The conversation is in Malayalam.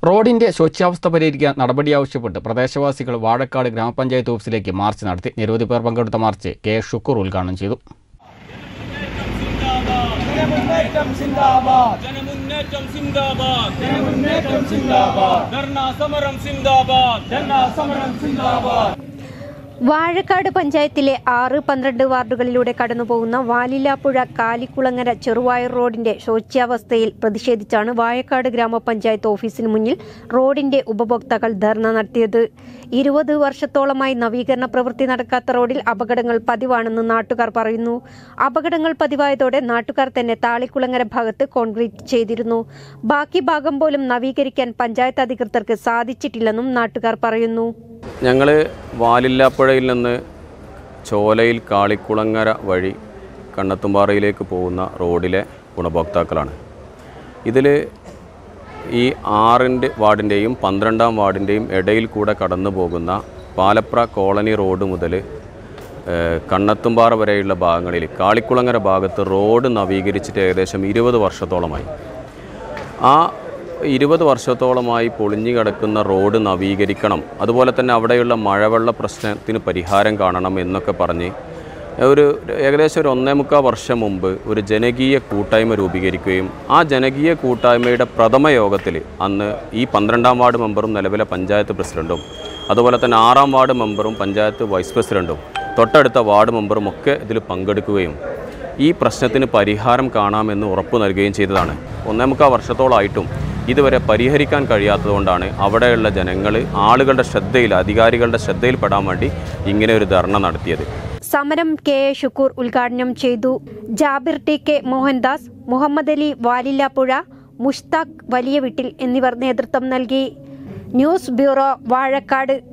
റോഡിന്റെ ശോച്യാവസ്ഥ പരിഹരിക്കാൻ നടപടി ആവശ്യപ്പെട്ട് പ്രദേശവാസികൾ വാഴക്കാട് ഗ്രാമപഞ്ചായത്ത് ഓഫീസിലേക്ക് മാർച്ച് നടത്തി. നിരവധി പേർ പങ്കെടുത്ത മാർച്ച് കെ ഷുക്കൂർ ഉദ്ഘാടനം ചെയ്തു. വാഴക്കാട് പഞ്ചായത്തിലെ 6-12 വാർഡുകളിലൂടെ കടന്നുപോകുന്ന വാലില്ലാപ്പുഴ കാലിക്കുളങ്ങര ചെറുവായൂർ റോഡിന്റെ ശോച്യാവസ്ഥയിൽ പ്രതിഷേധിച്ചാണ് വാഴക്കാട് ഗ്രാമപഞ്ചായത്ത് ഓഫീസിന് മുന്നിൽ റോഡിന്റെ ഉപഭോക്താക്കൾ ധർണ നടത്തിയത്. 20 വർഷത്തോളമായി നവീകരണ പ്രവൃത്തി നടക്കാത്ത റോഡിൽ അപകടങ്ങൾ പതിവാണെന്ന് നാട്ടുകാർ പറയുന്നു. അപകടങ്ങൾ പതിവായതോടെ നാട്ടുകാർ തന്നെ താളിക്കുളങ്ങര ഭാഗത്ത് കോൺക്രീറ്റ് ചെയ്തിരുന്നു. ബാക്കി ഭാഗം പോലും നവീകരിക്കാൻ പഞ്ചായത്ത് അധികൃതർക്ക് സാധിച്ചിട്ടില്ലെന്നും നാട്ടുകാർ പറയുന്നു. ഞങ്ങൾ വാലില്ലാപ്പുഴയിൽ നിന്ന് ചോലയിൽ കാളിക്കുളങ്ങര വഴി കണ്ണത്തുംപാറയിലേക്ക് പോകുന്ന റോഡിലെ ഗുണഭോക്താക്കളാണ്. ഇതിൽ ഈ 6 വാർഡിൻ്റെയും 12 വാർഡിൻ്റെയും ഇടയിൽ കൂടെ കടന്നു പോകുന്ന പാലപ്ര കോളനി റോഡ് മുതൽ കണ്ണത്തുംപാറ വരെയുള്ള ഭാഗങ്ങളിൽ കാളിക്കുളങ്ങര ഭാഗത്ത് റോഡ് നവീകരിച്ചിട്ട് ഏകദേശം 20 വർഷത്തോളമായി. ആ 20 വർഷത്തോളമായി പൊളിഞ്ഞു കിടക്കുന്ന റോഡ് നവീകരിക്കണം, അതുപോലെ തന്നെ അവിടെയുള്ള മഴവെള്ള പ്രശ്നത്തിന് പരിഹാരം കാണണം എന്നൊക്കെ പറഞ്ഞ് ഏകദേശം ഒരു 1.25 വർഷം മുമ്പ് ഒരു ജനകീയ കൂട്ടായ്മ രൂപീകരിക്കുകയും ആ ജനകീയ കൂട്ടായ്മയുടെ പ്രഥമ യോഗത്തിൽ അന്ന് ഈ 12 വാർഡ് മെമ്പറും നിലവിലെ പഞ്ചായത്ത് പ്രസിഡൻറ്റും അതുപോലെ തന്നെ 6 വാർഡ് മെമ്പറും പഞ്ചായത്ത് വൈസ് പ്രസിഡൻറ്റും തൊട്ടടുത്ത വാർഡ് മെമ്പറും ഒക്കെ ഇതിൽ പങ്കെടുക്കുകയും ഈ പ്രശ്നത്തിന് പരിഹാരം കാണാമെന്ന് ഉറപ്പ് നൽകുകയും ചെയ്തതാണ്. 1.25 വർഷത്തോളമായിട്ടും ഇതുവരെ പരിഹരിക്കാൻ കഴിയാത്തതുകൊണ്ടാണ് അവിടെയുള്ള ജനങ്ങൾ ആളുകളുടെ ശ്രദ്ധയിൽ, അധികാരികളുടെ ശ്രദ്ധയിൽപ്പെടാൻ വേണ്ടി ഇങ്ങനെ ഒരു ധർണ നടത്തിയത്. സമരം കെ ഷുക്കൂർ ഉദ്ഘാടനം ചെയ്തു. ജാബിർ ടി കെ മോഹൻദാസ്, മുഹമ്മദ് അലി വാലില്ലാപ്പുഴ, മുഷ്താഖ് വലിയ വീട്ടിൽ എന്നിവർ നേതൃത്വം നൽകി. News bureau, Vazhakkad.